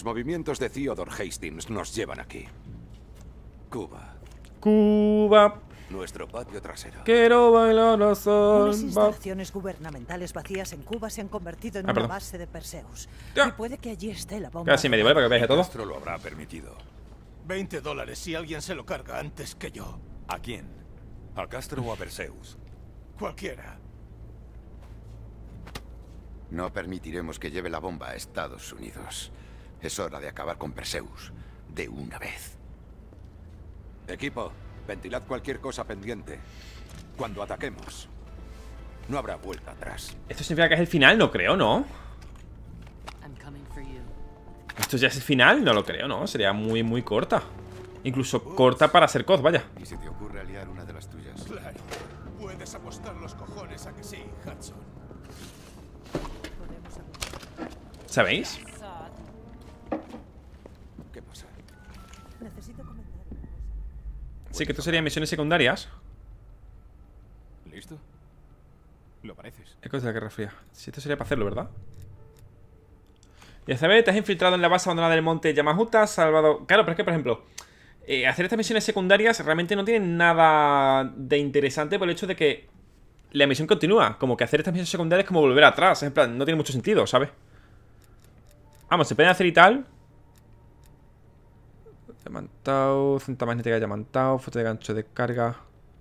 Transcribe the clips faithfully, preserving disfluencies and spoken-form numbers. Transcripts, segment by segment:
Los movimientos de Theodore Hastings nos llevan aquí. Cuba. Cuba. Nuestro patio trasero. Quiero bailar la samba. Unas instalaciones gubernamentales vacías en Cuba se han convertido en Ah, una perdón. base de Perseus. Ya. Y puede que allí esté la bomba. Casi medio, ¿vale? Para que veáis todo. Castro lo habrá permitido. veinte dólares si alguien se lo carga antes que yo. ¿A quién? ¿A Castro o a Perseus? Cualquiera. No permitiremos que lleve la bomba a Estados Unidos. Es hora de acabar con Perseus. De una vez. Equipo, ventilad cualquier cosa pendiente. Cuando ataquemos, no habrá vuelta atrás. Esto significa que es el final, no creo, ¿no? Esto ya es el final, no lo creo, ¿no? Sería muy, muy corta. Incluso Ups. corta para ser C O D, vaya. ¿Y si te ocurre aliar una de las tuyas? Claro. Puedes apostar los cojones a que sí, Hudson. ¿Sabéis? ¿Qué pasa? Necesito comentar. Sí, que esto serían misiones secundarias. ¿Listo? Lo pareces. Ecos de la Guerra Fría. Si esto sería para hacerlo, ¿verdad? Ya sabes, te has infiltrado en la base abandonada del monte Yamajuta, has salvado... Claro, pero es que, por ejemplo, eh, hacer estas misiones secundarias realmente no tiene nada de interesante por el hecho de que la misión continúa. Como que hacer estas misiones secundarias es como volver atrás. En plan, no tiene mucho sentido, ¿sabes? Vamos, se pueden hacer y tal. Diamantado, cinta magnética de diamantado, foto de gancho de carga.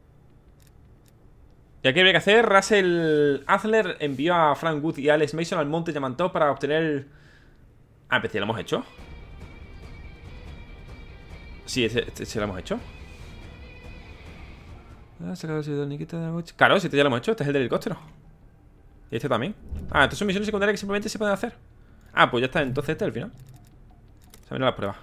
Y aquí habría que hacer. Russell Adler envió a Frank Wood y a Alex Mason al monte Diamantado para obtener el... Ah, pero ya lo hemos hecho. Sí, este, este, este lo hemos hecho. Claro, si este ya lo hemos hecho. Este es el del helicóptero. Y este también. Ah, estas son misiones secundarias que simplemente se pueden hacer. Ah, pues ya está, entonces este es el final. Se ven las pruebas.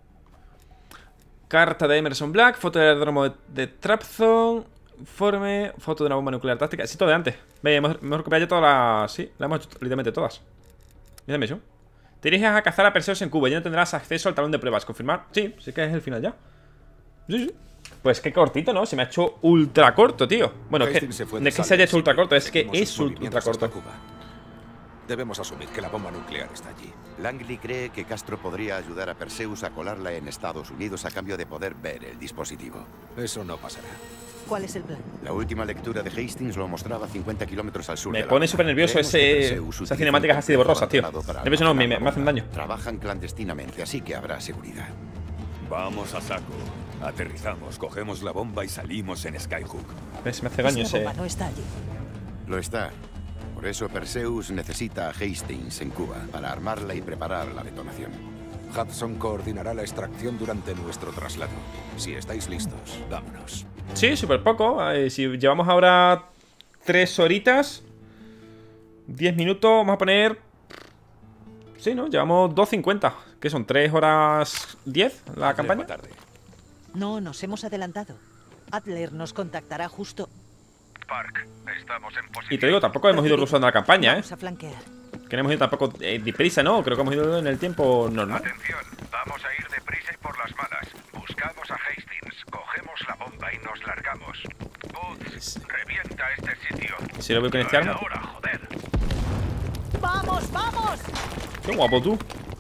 Carta de Emerson Black. Foto del aeródromo de, de Trabzon. Informe. Foto de una bomba nuclear táctica. Sí, todo de antes. Ve, hemos, hemos recuperado ya todas las... Sí, las hemos hecho literalmente todas. Mira eso. Te diriges a cazar a Perseus en Cuba. Ya no tendrás acceso al talón de pruebas. ¿Confirmar? Sí, sí que es el final ya. Sí, sí. Pues qué cortito, ¿no? Se me ha hecho ultra corto, tío. Bueno, es que, no es que se haya hecho ultra corto, es que es ultra corto. Debemos asumir que la bomba nuclear está allí. Langley cree que Castro podría ayudar a Perseus a colarla en Estados Unidos a cambio de poder ver el dispositivo. Eso no pasará. ¿Cuál es el plan? La última lectura de Hastings lo mostraba cincuenta kilómetros al sur. Me de la pone base. súper nervioso ese, esas cinemáticas así de borrosas, tío. Nervioso no, me, me hacen daño. Trabajan clandestinamente, así que habrá seguridad. Vamos a saco. Aterrizamos, cogemos la bomba y salimos en Skyhook. ¿Ves? Me hace daño Esa ese... bomba no está allí. Lo está. Por eso Perseus necesita a Hastings en Cuba, para armarla y preparar la detonación. Hudson coordinará la extracción durante nuestro traslado. Si estáis listos, vámonos. Sí, súper poco. Eh, si llevamos ahora tres horitas, diez minutos, vamos a poner... Sí, ¿no? Llevamos dos cincuenta. ¿Qué son? ¿tres horas diez la campaña? Tarde. No, nos hemos adelantado. Adler nos contactará justo. Park, estamos en posición. Y te digo, tampoco hemos ido usando la campaña, ¿eh? Vamos a flanquear. Que no hemos ido tampoco eh, deprisa, ¿no? Creo que hemos ido en el tiempo normal. Atención, vamos a ir deprisa y por las malas. Buscamos a Hastings, cogemos la bomba y nos largamos. Boots, revienta este sitio. Si lo veo con este arma. Ahora, joder. ¡Vamos, vamos! Qué guapo tú.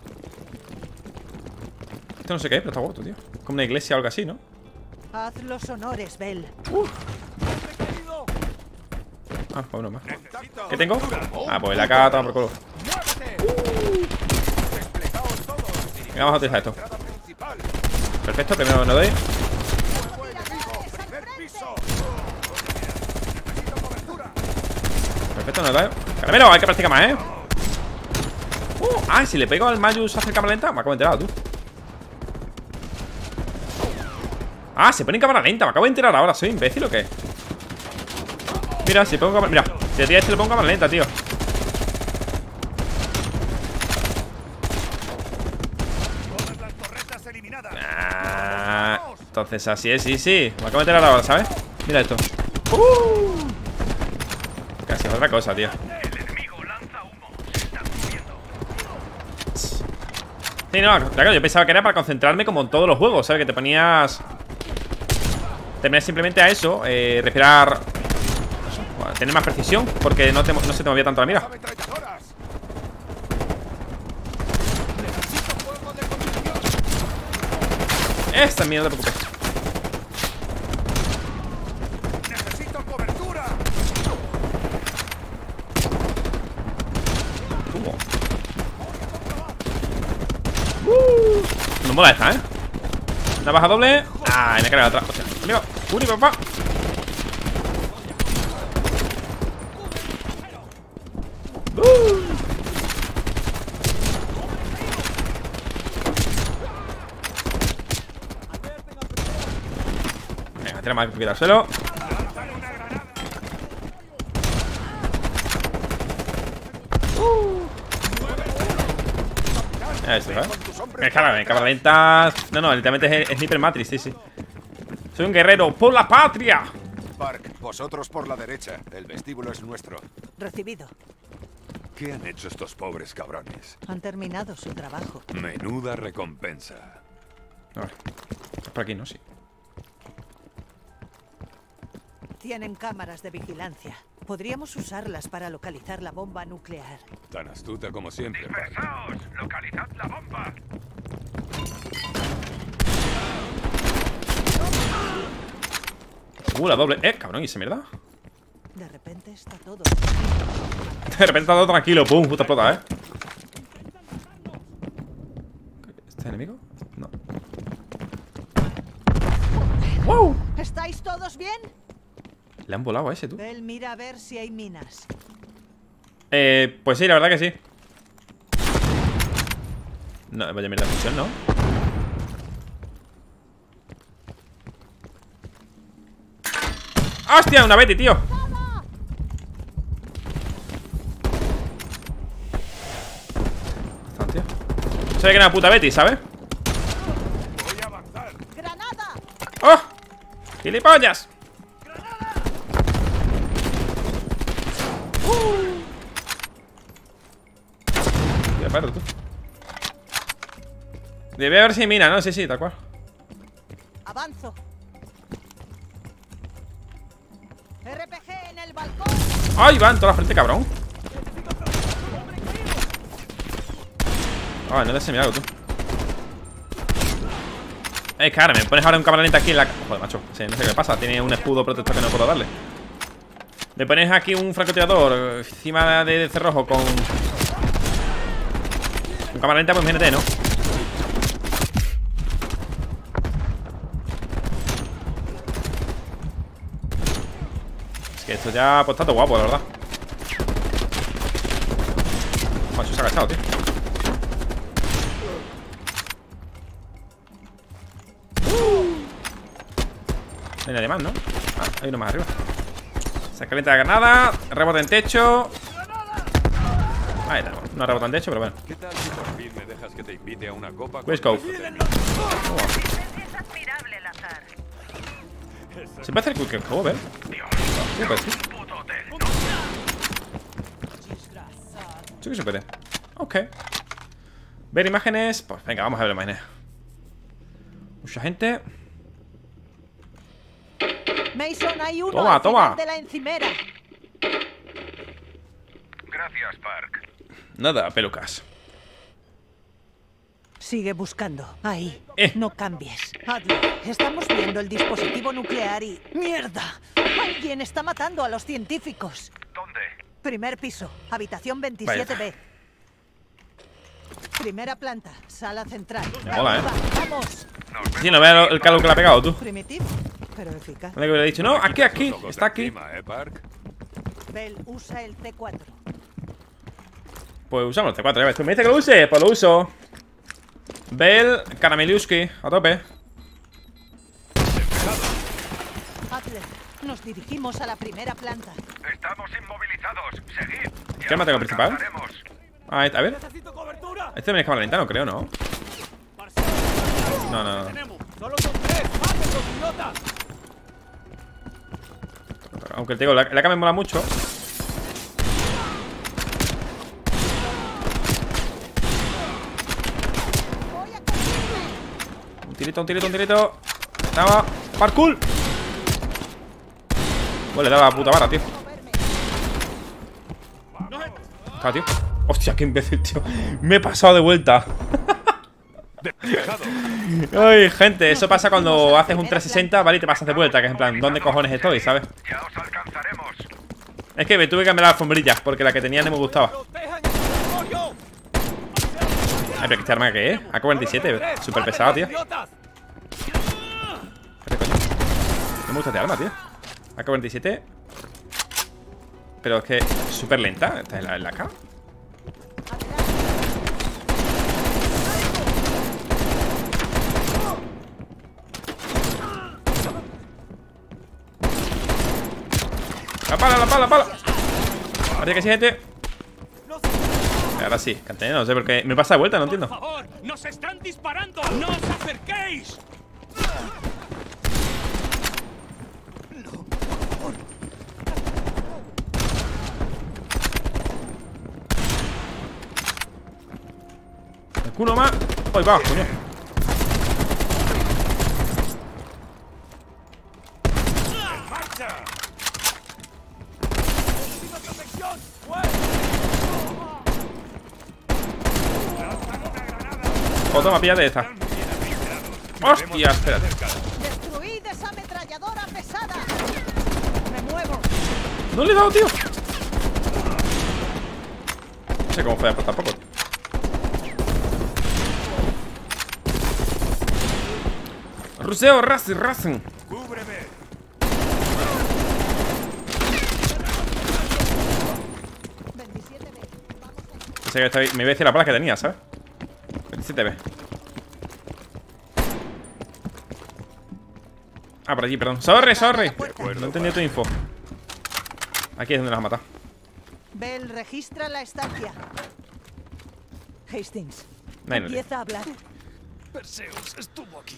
Esto no sé qué es, pero está guapo, tío. Como una iglesia o algo así, ¿no? Haz los honores, Bell. Ah, pues uno más. ¿Qué tengo? Ah, pues la cara toma por culo. Venga, vamos a utilizar esto. Perfecto, primero no doy. Perfecto, no doy. Caramelo, hay que practicar más, ¿eh? Uh, ah, si le pego al Mayus hace cámara lenta. Me acabo de enterar, tú. Ah, se pone en cámara lenta. Me acabo de enterar ahora. ¿Soy imbécil o qué? Mira, si pongo cámara... Mira, si a ti a este le pongo cámara lenta, tío. Ah, entonces así es, sí, sí. Me acabo de enterar ahora, ¿sabes? Mira esto. Uh, casi es otra cosa, tío. Sí, no, claro, yo pensaba que era para concentrarme como en todos los juegos, ¿sabes? Que te ponías... Te ponías simplemente a eso, eh, respirar... Bueno, tener más precisión, porque no, te, no se te movía tanto la mira. Esta es mía, no te preocupes. ¡Necesito cobertura! ¿Cómo? Uh, no mola esta, ¿eh? Una baja doble. Ah, me cae la otra. Hostia, amigo. Uni, papá. Uh. Venga, tira más que quitar el suelo. Eso, ¿eh? Me caga, me caga lentas. No, no, literalmente es Sniper Matrix, sí, sí. Soy un guerrero por la patria. Park, vosotros por la derecha. El vestíbulo es nuestro. Recibido. ¿Qué han hecho estos pobres cabrones? Han terminado su trabajo. Menuda recompensa. A ver. Es por aquí, ¿no? Sí. Tienen cámaras de vigilancia. Podríamos usarlas para localizar la bomba nuclear. Tan astuta como siempre, Park. ¡Dispersaos! ¡Localizad la bomba! Uh, la doble. Eh, cabrón, ¿y esa mierda? De repente está todo. De repente está todo tranquilo. Pum, justo explota, ¿eh? ¿Este enemigo? No. ¡Wow! ¿Estáis todos bien? Le han volado a ese, tú. Bell, mira a ver si hay minas. Eh, pues sí, la verdad que sí. No, vaya mierda de función, ¿no? ¡Hostia! Una Betty, tío. Hostia. Se ve que era una puta Betty, ¿sabes? Voy a avanzar. ¡Granada! ¡Oh! ¡Gilipollas! Tío, espérate tú. Debe haber si mina, ¿no? Sí, sí, tal cual. Avanzo. R P G en el balcón. ¡Ay, va en toda la frente, cabrón! Ay, no le sé mi algo, tú. Eh, cara, me pones ahora un cámara lenta aquí en la... Joder, macho, sí, no sé qué le pasa. Tiene un escudo protector que no puedo darle. Me pones aquí un francotirador encima de cerrojo con... Un cámara lenta, pues imagínate, ¿no? Es que esto ya pues está todo guapo, la verdad. Macho, se ha agachado, tío. No hay nadie más, ¿no? Ah, hay uno más arriba. Se calienta la granada. Rebota en techo. Ahí tenemos. No rebota en techo, pero bueno. ¿Qué tal si por fin me dejas que te invite a una copa? Let's go. ¿Se puede hacer quick cover? Sí, pues sí. Sí que se puede. Ok. Ver imágenes. Pues venga, vamos a ver imágenes. Mucha gente. Mason, hay uno Toma, al toma. final de la encimera. Gracias, Park. Nada, pelucas. Sigue buscando. Ahí. Eh. No cambies. Adler, estamos viendo el dispositivo nuclear y... ¡Mierda! Alguien está matando a los científicos. ¿Dónde? Primer piso, habitación veintisiete B. Primera planta, sala central. Me mola, ¿eh? Arriba, ¡vamos! Sí, no veo el calor que le ha pegado, tú. Primitivo, pero eficaz. Me hubiera dicho, no, aquí, aquí. Los ojos Está de aquí. encima, ¿eh, Park? Bell, usa el C cuatro. Pues usamos el C cuatro, ya ves. Tú me dices que lo use, pues lo uso. Bell, Karameliuski, a tope. Adler, nos dirigimos a la primera planta. Estamos inmovilizados. Seguid. Ya ¿Qué me tengo principal? alcanzaremos. Ah, a ver. Este me cámara lenta, no creo, ¿no? No, no, no. Aunque te digo, la, la K me mola mucho. Un tirito, un tirito, un tirito. Daba. ¡Parkour! Pues le daba la puta vara, tío. Ah, tío. Hostia, qué imbécil, tío. Me he pasado de vuelta. Despejado. Ay, gente, eso pasa cuando haces un trescientos sesenta, ¿vale? Y te pasas de vuelta, que es en plan, ¿dónde cojones estoy, sabes? Ya os alcanzaremos. Es que me tuve que cambiar la alfombrilla, porque la que tenía no me gustaba. Ay, pero ¿este arma qué es? A cuarenta y siete, súper pesada, tío. ¿Qué coño? No me gusta este arma, tío. A cuarenta y siete. Pero es que súper lenta. ¿Esta es la, la K? La pala, la pala, la pala. Parece que sí, gente. Ahora sí, canté, no sé por qué. Me pasa de vuelta, no entiendo. ¡Por favor! ¡Nos están disparando! ¡No os acerquéis! El culo más. ¡Ay, va, coño! Oh, toma, píllate esta. ¡Hostia! Espérate. ¡Destruid esa ametralladora pesada! ¡Me muevo! No le he dado, tío. No sé cómo fue, pero tampoco. Ruseo, Racing, Racing. ¡Cúbreme! Pensé que estaba... me iba a decir la bala que tenía, ¿sabes? veintisiete B. Ah, por allí, perdón. Sorry, sorry. No entendí tu info. Aquí es donde las ha matado. Bell, registra la estancia. Hastings, No hay nadie. empieza a hablar. Perseus estuvo aquí.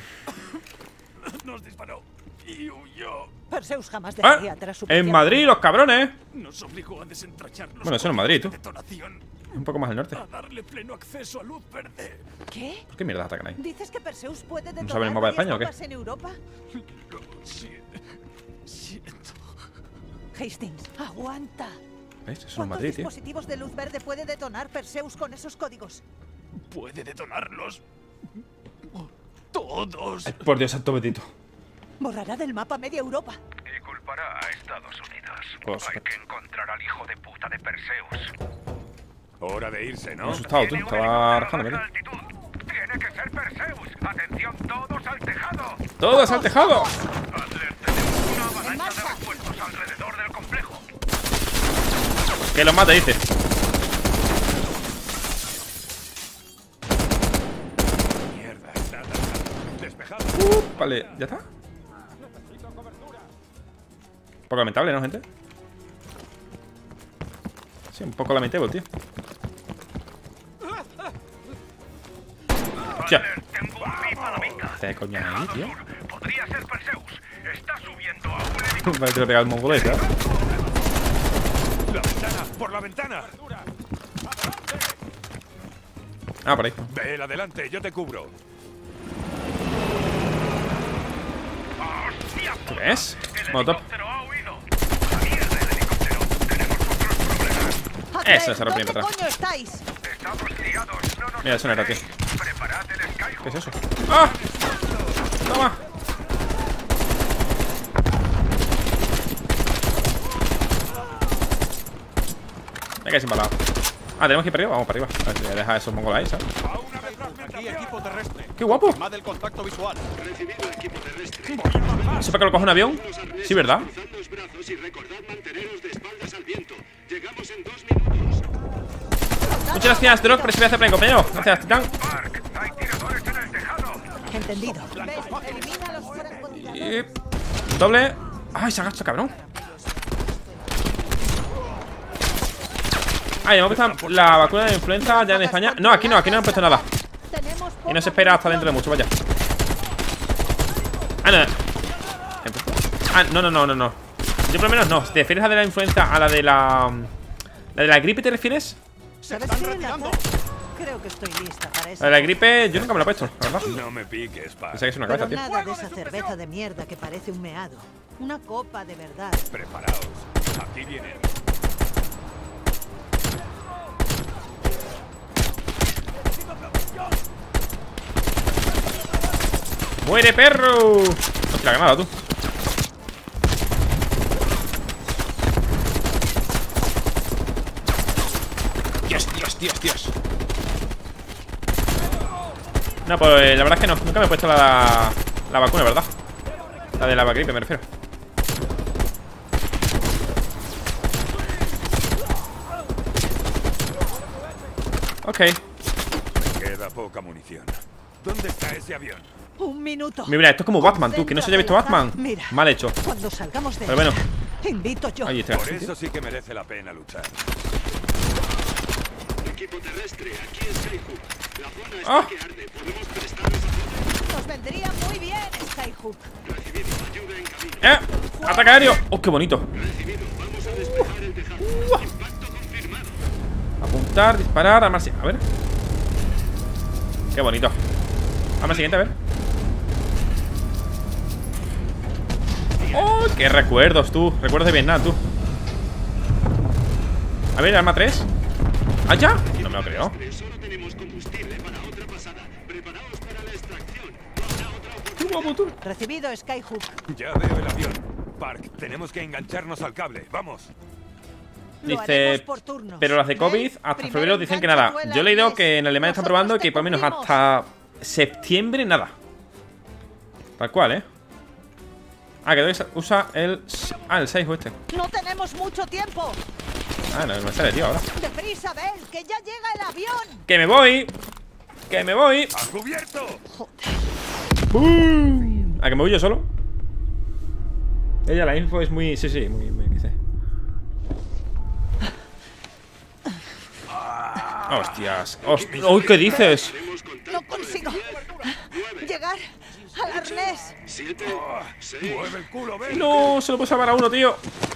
Nos disparó y huyó. Perseus jamás ¡Ah! dejaría atrás su En propia- Madrid, los cabrones. Nos obligó a desentracharnos. Bueno, eso no es Madrid, tú. Detonación. Un poco más al norte. A darle pleno acceso a luz verde. ¿Qué? ¿Por qué mierda atacan ahí? ¿Dices que Perseus puede detonar saben el mapa de varias España o qué? bombas en Europa? Lo si- siento. Hastings, aguanta. ¿Ves? Eso no es ¿Cuántos Madrid, tío. dispositivos de luz verde puede detonar Perseus con esos códigos? Puede detonarlos. Todos. Ay, por Dios, santo bendito. Borrará del mapa media Europa. Y culpará a Estados Unidos. Por Hay supuesto. que encontrar al hijo de puta de Perseus. Hora de irse, Me he ¿no? asustado, tú. Tiene un Estaba helicóptero rajándome, a tío. baja altitud. Tiene que ser Perseus. Atención todos al tejado. ¡Todos al tejado! Adler, tenemos una avalancha de marcha! repuestos alrededor del complejo. Que los mate, dice. Mierda, está atacado. Despejado. Uh, vale, ¿ya está? Un poco lamentable, ¿no, gente? Sí, un poco lamentable, tío. Hostia. Adler, tengo un pipa a la vista. Este coño ahí, tío. Podría ser Perseus. Está subiendo a un helicóptero. Vale, te lo he pegado el mongolés, ¿eh? ¡La ventana! ¡Por la ventana! Ah, por ahí. Ve, adelante, yo te cubro. ¡Hostia! ¿Qué ves? El Molotov. helicóptero ha huido. ¡A la mierda el helicóptero! Tenemos otros problemas. Adler, Eso, se rompió ¿dónde atrás. coño estáis? Estamos liados. No nos Mira, eso no era, tío. esperéis. Preparad el Skyhook. ¿Qué es eso? ¡Ah! ¡Toma! Me quedé sin balado. Ah, tenemos que ir para arriba. Vamos para arriba. A ver si voy a dejar esos mongolos ahí, ¿sabes? Aquí equipo terrestre. ¡Qué guapo! Más del contacto visual. ¿Eso para que lo coja un avión? Sí, ¿verdad? Los brazos y recordad manteneros de espaldas al viento. Llegamos en dos minutos. Muchas gracias, Drock, por ese pedazo de play, compañero. Gracias, Titán. Mark, hay tiradores en el tejado. Entendido. Bell, elimina a los francotiradores. Y... Doble. ¡Ay, se agacha, cabrón! Ah, ya hemos puesto la vacuna de influenza ya en España. No, aquí no, aquí no han puesto nada. Tenemos Y no se espera hasta dentro de mucho, vaya. Ah, no. Ah, no, no, no, no, no. Yo por lo menos no. ¿Te refieres a la de la influenza? ¿A la de la... ¿La de la gripe te refieres? ¿Sabes están qué? retirando. Nata? Creo que estoy lista para eso. La de la gripe yo nunca me la he puesto, la verdad. No me piques, pa. Pensé que es una Pero cabeza, tío. nada de esa cerveza de mierda que parece un meado. Una copa de verdad. Preparaos. Aquí vienen. ¡Muere, perro! Hostia, la granada, tú. Dios, Dios, Dios, Dios. No, pues la verdad es que no. Nunca me he puesto la, la vacuna, ¿verdad? La de la gripe, me refiero. Ok. Queda poca munición. ¿Dónde está ese avión? Un minuto. Mira, esto es como Batman, tú. Que no se haya visto Batman. Mira, Mal hecho. cuando salgamos de Pero bueno. esta, invito yo. Ahí está. Por eso sí que merece la pena luchar. Equipo terrestre, aquí es Skyhook. La zona Ah. está que arde. ¿Podemos prestaros apoyo? Nos vendría muy bien, Skyhook. Recibido, ayuda en camino. ¡Eh! ¡Ataque aéreo! ¡Oh, qué bonito! Recibido, vamos a despejar el tejado. Impacto confirmado. Apuntar, disparar, armarse. A ver. Qué bonito. Arma siguiente, a ver. ¡Oh! ¡Qué recuerdos, tú! Recuerdos de Vietnam, tú. A ver, arma tres. ¿Ah, ya? No me lo creo. Solo tenemos combustible para otra pasada. Preparaos para la extracción. No habrá otra oportunidad. Recibido, Skyhook. Ya veo el avión. Park, tenemos que engancharnos al cable. Vamos. Lo Dice, haremos por turnos. pero las de COVID ¿Ves? hasta Primero febrero dicen que engancha nada. tú el Yo he leído arnés. que en Alemania están Nosotros probando te que por lo menos cubrimos. hasta septiembre nada. Tal cual, ¿eh? Ah, que usa el... Ah, el seis o este. No tenemos mucho tiempo. Ah, no, me sale, tío, ahora. Deprisa, Bell, que ya llega el avión. ¡Que me voy! ¡Que me voy! ¡A cubierto! ¡Bum! ¿A que me voy yo solo? Ella, la info es muy... Sí, sí, muy... muy qué sé. ¡Hostias! ¡Hostias! ¡Uy, qué dices! No consigo llegar al arnés. Siete, seis. ¡Mueve el culo, ven! ¡No! Se lo puedo salvar a uno, tío.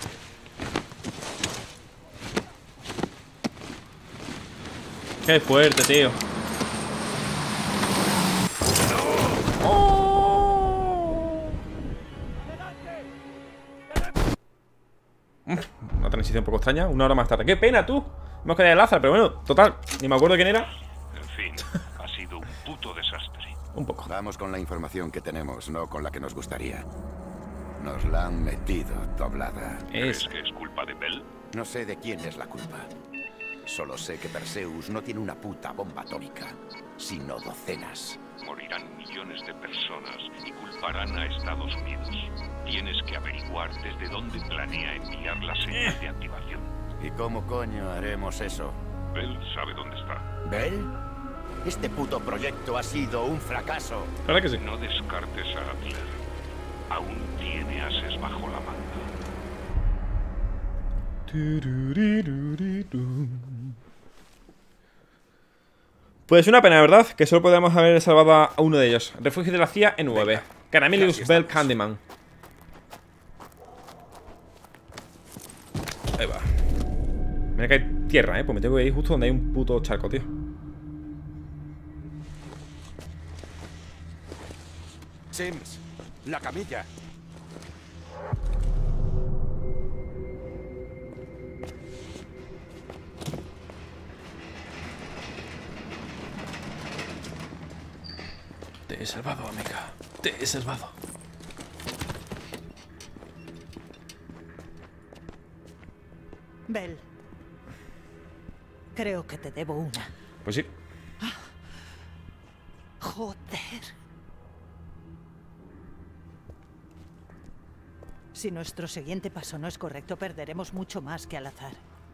¡Qué fuerte, tío! ¡Oh! Una transición un poco extraña. Una hora más tarde. ¡Qué pena, tú! Hemos quedado de Lázaro, pero bueno, total. Ni me acuerdo quién era. En fin, ha sido un puto desastre. Un poco. Vamos con la información que tenemos, no con la que nos gustaría. Nos la han metido doblada. Es... ¿Crees que es culpa de Bell? No sé de quién es la culpa. Solo sé que Perseus no tiene una puta bomba atómica, sino docenas. Morirán millones de personas y culparán a Estados Unidos. Tienes que averiguar desde dónde planea enviar la señal de activación. ¿Y cómo coño haremos eso? Bell sabe dónde está. ¿Bell? Este puto proyecto ha sido un fracaso. ¿Verdad que sí? No descartes a Adler. Aún tiene ases bajo la manga. Pues una pena, ¿verdad? Que solo podíamos haber salvado a uno de ellos. Refugio de la C I A en nueve. Caramelius Bell Candyman. Ahí va. Me cae tierra, ¿eh? Pues me tengo que ir justo donde hay un puto charco, tío. Sims, la camilla. Te he salvado, amiga. Te he salvado. Bell, creo que te debo una. Pues sí. Joder. Si nuestro siguiente paso no es correcto, perderemos mucho más que al azar.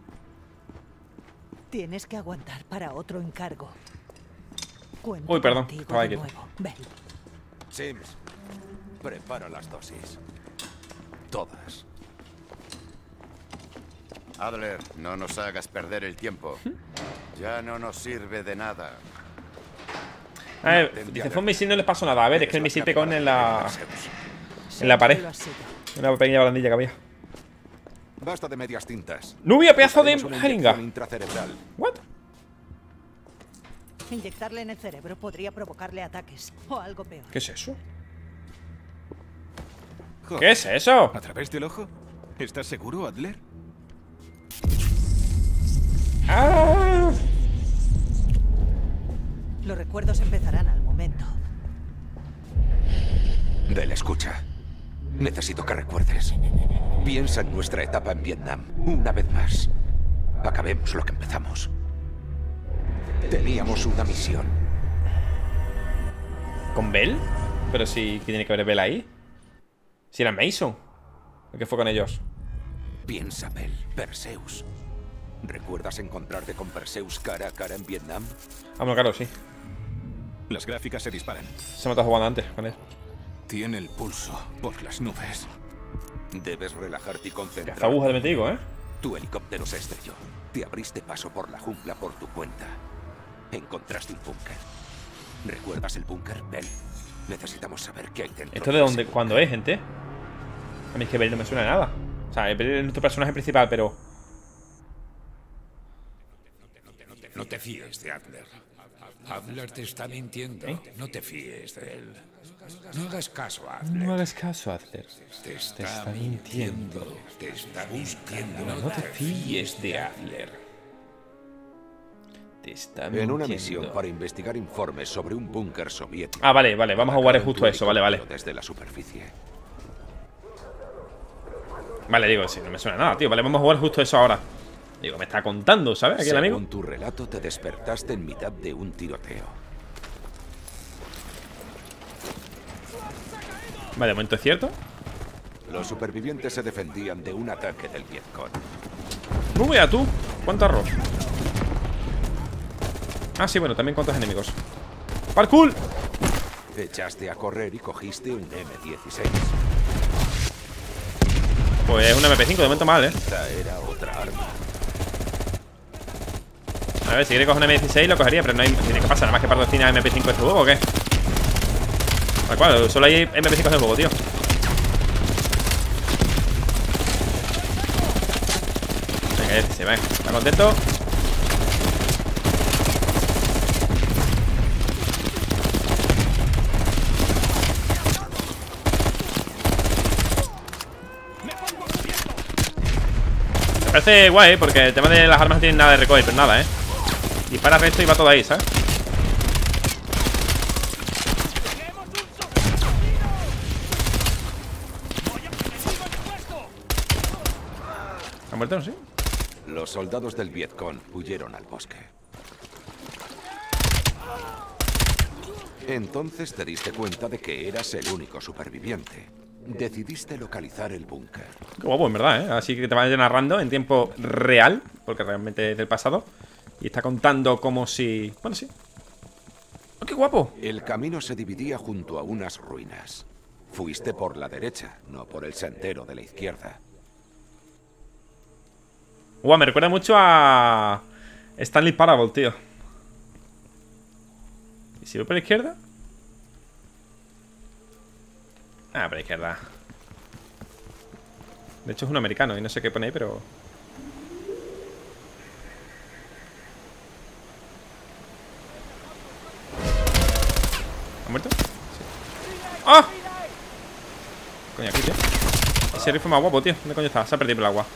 Tienes que aguantar para otro encargo. Cuento Uy, perdón, contigo estaba de aquí. nuevo, Bell. Sims, prepara las dosis. Todas. Adler, no nos hagas perder el tiempo. Ya no nos sirve de nada. A ver, dice, fue un misil, no les pasó nada. A ver, es que el misil pegó en la... En la pared. Lo has sido. Una pequeña barandilla que había. Basta de medias tintas. ¡Nubia, pedazo de Haremos una jeringa! inyección intracerebral. ¿What? Inyectarle en el cerebro podría provocarle ataques o algo peor. ¿Qué es eso? Joder, ¿Qué es eso? ¿A través del ojo? ¿Estás seguro, Adler? ¡Ah! Los recuerdos empezarán al momento. Bell, escucha. Necesito que recuerdes. Piensa en nuestra etapa en Vietnam. Una vez más. Acabemos lo que empezamos. Teníamos una misión. ¿Con Bell? Pero si... ¿qué tiene que ver Bell ahí? Si era Mason. ¿Qué fue con ellos? Piensa, Bell. Perseus. ¿Recuerdas encontrarte con Perseus cara a cara en Vietnam? Vamos, claro, sí. Las gráficas se disparan. Se me está jugando antes con él. Tiene el pulso por las nubes. Debes relajarte y concentrarte. Esta aguja de metigo, ¿eh? Tu helicóptero se estrelló. Te abriste paso por la jungla por tu cuenta. Encontraste un búnker. ¿Recuerdas el búnker, Bell? Necesitamos saber qué hay dentro. ¿Esto de dónde? ¿Cuándo es, gente? A mí es que Bell no me suena de nada. O sea, Bell es nuestro personaje principal, pero... No te fíes de Adler. Adler te está mintiendo. ¿Eh? No te fíes de él. No hagas caso a Adler. No hagas caso a Adler. Te está, te está mintiendo. mintiendo. Te está mintiendo. No, no te fíes de Adler. Te está mintiendo. En una misión para investigar informes sobre un búnker soviético. Ah, vale, vale. Vamos a jugar justo eso. Vale, vale. Desde la superficie. Vale, digo, si no me suena nada, tío. Vale, vamos a jugar justo eso ahora. Digo, me está contando, ¿sabes? Aquí el amigo. Según tu relato, te despertaste en mitad de un tiroteo. Vale, de momento es cierto. Los supervivientes se defendían de un ataque del Vietcong. Muy buena, tú. ¿Cuánto arroz? Ah, sí, bueno, también cuántos enemigos. ¡Parkour! Te echaste a correr y cogiste un eme dieciséis. Pues un eme pe cinco, de momento mal, ¿eh? Esta era otra arma. A ver, si quiere coger un eme dieciséis lo cogería, pero no hay... Tiene que pasar, nada más que patrocina eme pe cinco este juego, ¿o qué? Tal cual, solo hay eme pe cinco en el juego, tío. Venga, dieciséis, venga. ¿Está contento? Me parece guay, ¿eh? Porque el tema de las armas no tiene nada de recoil, pero nada, ¿eh? Dispara resto y va todo ahí, ¿sabes? ¿Han muerto, no sé? Los soldados del Vietcong huyeron al bosque. Entonces te diste cuenta de que eras el único superviviente. Decidiste localizar el búnker. Qué guapo, en verdad, ¿eh? Así que te van narrando en tiempo real, porque realmente es del pasado. Y está contando como si... Bueno, sí. ¡Oh, qué guapo! El camino se dividía junto a unas ruinas. Fuiste por la derecha, no por el sendero de la izquierda. Guau, me recuerda mucho a... Stanley Parable, tío. ¿Y si voy por la izquierda? Ah, por la izquierda. De hecho es un americano y no sé qué pone ahí, pero... ¿Ha muerto? Sí. ¡Ah! Coño, aquí, tío. Ese rifle más guapo, tío. ¿Dónde coño está? Se ha perdido por el agua.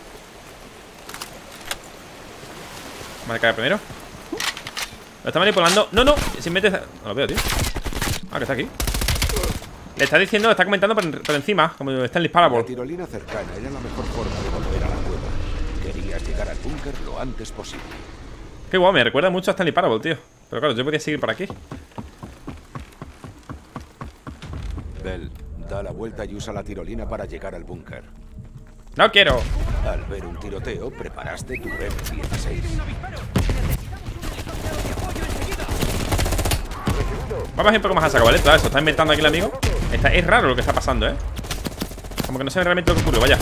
Vamos a caer primero. Lo está manipulando. No, no. Si metes... No lo veo, tío. Ah, que está aquí. Le está diciendo, le está comentando por, por encima, como está en Parable. La tirolina cercana era la mejor forma de volver a la cueva. Querías llegar al búnker lo antes posible. Qué guau, me recuerda mucho a Stanley Parable, tío. Pero claro, yo podía seguir por aquí. Bell, da la vuelta y usa la tirolina para llegar al búnker. ¡No quiero! Al ver un tiroteo, preparaste tu eme dieciséis. Vamos a ir un poco más a saco, ¿vale? Todo eso está inventando aquí el amigo. Está, es raro lo que está pasando, ¿eh? Como que no sé realmente lo que ocurre, vaya.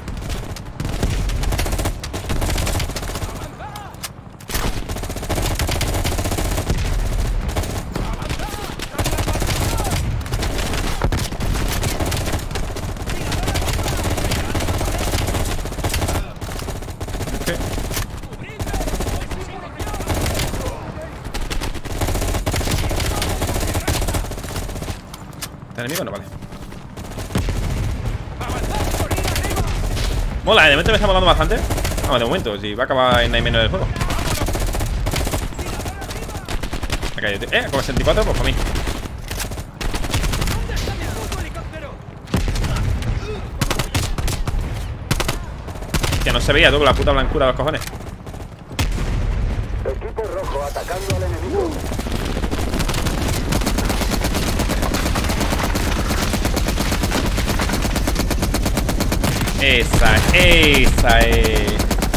¿Enemigo? No, vale. Mola, de momento me está molando bastante. Vamos, de momento, si va a acabar en ahí menos del juego. Me ha caído, tío. Eh, con sesenta y cuatro, pues para mí. no se veía, tú, con la puta blancura de los cojones. Equipo rojo atacando al enemigo. Esa, esa es.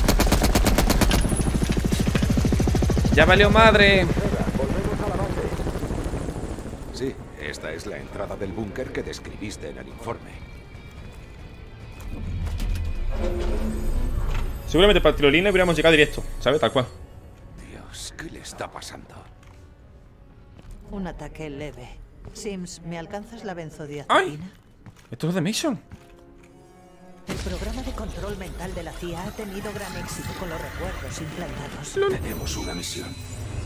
Ya valió madre. Sí, esta es la entrada del búnker que describiste en el informe. Seguramente para el tirolina hubiéramos llegado directo, ¿sabes? Tal cual. Dios, ¿qué le está pasando? Un ataque leve. Sims, ¿me alcanzas la ¡Ay! benzodiazepina? Esto es de Mason. El programa de control mental de la C I A ha tenido gran éxito con los recuerdos implantados. Tenemos una misión.